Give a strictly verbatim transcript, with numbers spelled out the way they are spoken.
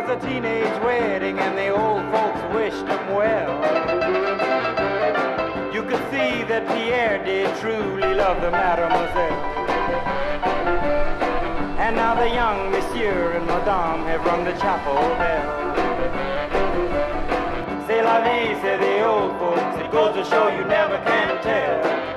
was a teenage wedding and the old folks wished them well. You could see that Pierre did truly love the mademoiselle. And now the young monsieur and madame have rung the chapel bell. C'est la vie, say the old folks, it goes to show you never can tell.